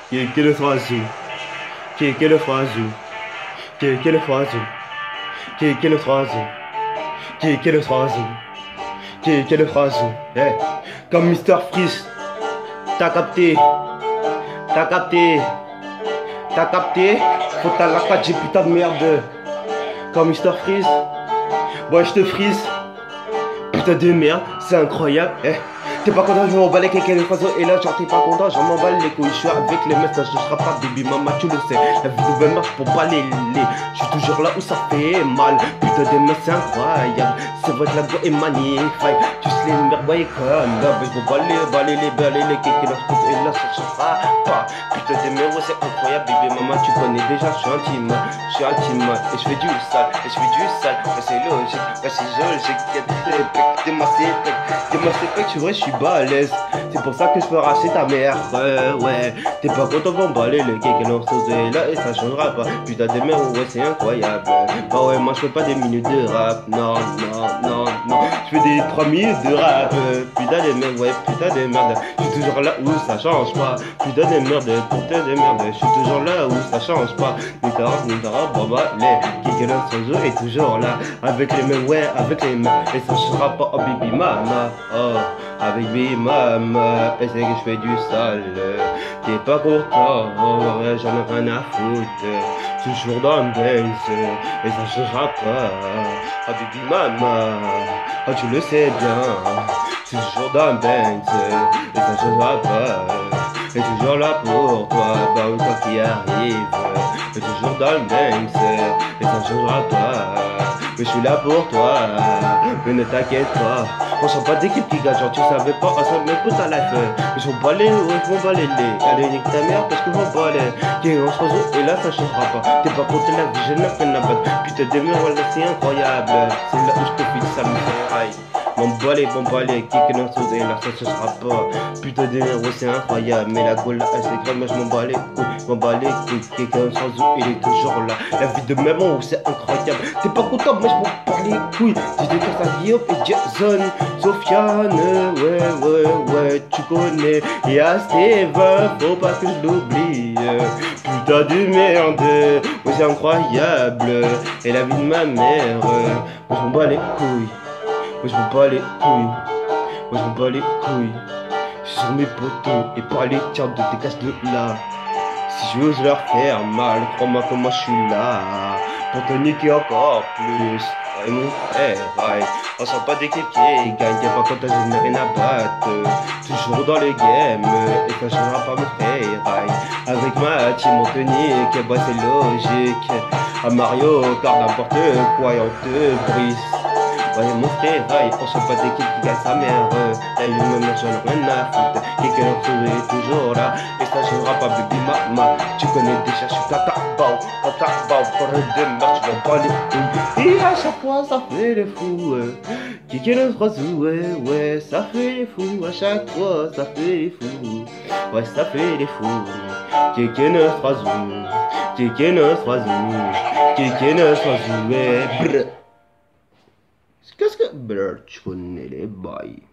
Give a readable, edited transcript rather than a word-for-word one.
Qui est le troisième? Qui est le troisième? Qui est le troisième? Qui est le troisième? Qui est le troisième? Qui est le troisième? Eh, comme Mister Freeze, t'as capté? T'as capté? T'as capté? Faut t'as la 4G putain de merde. Comme Mister Freeze, ouais je te frise. Putain de merde, c'est incroyable. Eh. T'es pas content, je m'emballe avec les oiseaux. Et là, genre, t'es pas content, j'en m'emballe les couilles. Je suis avec les mecs, ça je serai pas baby mama, tu le sais. La vie de marche pour pas les. Je suis toujours là où ça fait mal. Putain de mecs, c'est incroyable. C'est vrai que la go est magnifique. Tu sais, les merdes, ouais, comme là. Je vais baler les kékés, leur coupe. Et là, ça changera pas. Putain de mecs, ouais, c'est incroyable, baby mama, tu connais déjà, je suis intime. Je suis intime. Et je fais du sale, et je fais du sale. Ouais, c'est logique, ouais, c'est logique. T'es ma CP, tu vois, je suis balèze. C'est pour ça que je peux racheter ta mère. Ouais, t'es pas content qu'on balai le cake et l'orthosé là et ça changera pas. Putain de merde, ouais, c'est incroyable. Bah ouais, moi je fais pas des minutes de rap. Non. Je fais des 3 minutes de rap. Putain de merde, ouais, putain de merde. Je suis toujours là où ça change pas. Putain de merde, je suis toujours là où ça change pas. Nitara, baba, les cake et l'orthosé est toujours là. Avec les mêmes, ouais, avec les mêmes. Et ça changera pas, oh baby mama. Oh. Avec Big Mama, et c'est que je fais du sale. T'es pas content, ouais, j'en ai rien à foutre. Toujours dans le dance, et ça changera pas. Avec Big Mama, oh, tu le sais bien. Toujours dans le dance, et ça changera pas. Et toujours là pour toi, bah oui, quoi qui arrive. Et toujours dans le dance, et ça changera pas. Mais je suis là pour toi, mais ne t'inquiète pas. On sent pas d'équipe qui gagne, genre tu savais pas, on s'en met pour ta life. Mais je m'en bats les, je m'en bats les. Allez, nique ta mère parce que je m'en bats les. Qui est en oiseau et là ça changera pas. T'es pas contre la vie, je n'ai rien à battre. Putain de merde, voilà, c'est incroyable. C'est là où je te file, ça me fait rail. M'en balai, qui est dans ce et là ça changera pas. Putain de merde, ouais, c'est incroyable. Mais la gueule là, elle c'est grave, moi je m'en bats les couilles, qui est dans sans eau, il est toujours là. La vie de maman, c'est incroyable. T'es pas content, mais je m'en bats les couilles. Dédicace à Guillaume et Jason. Sofiane, ouais, tu connais. Y'a Steven, faut pas que je l'oublie. Putain de merde, ouais, c'est incroyable. Et la vie de ma mère, moi je m'en bats les couilles. Moi je m'en bats les couilles. Moi je m'en bats les couilles. Je suis sur mes poteaux et pas les tiens de dégage de là. Si je veux leur faire mal, crois-moi que moi je suis là. Pour te niquer encore plus. Ouais, mon frère, ouais. On sent pas d'équipe qui gagne, y'a pas quand je n'ai rien à battre. Toujours dans les games, et ça changera pas mon frère, ouais. Avec ma team on te nique, bah c'est logique. À Mario Kart n'importe quoi et on te brise. Ouais mon frère, ouais, on sent pas d'équipe qui gagne sa mère. Elle me met, j'en ai rien à foutre. Et que l'on est toujours là. Et ça changera pas baby mama. Tu connais déjà, je suis catabao, pour le démarche, tu vas pas les couilles. Et à chaque fois ça fait les fous. Qui est notre oiseau, ouais, ça fait les fous. À chaque fois ça fait les fous. Ouais, ça fait les fous. Qui est notre oiseau, qui est notre oiseau, qui est notre oiseau, ouais, brr. Qu'est-ce que... Brr, tu connais les bails.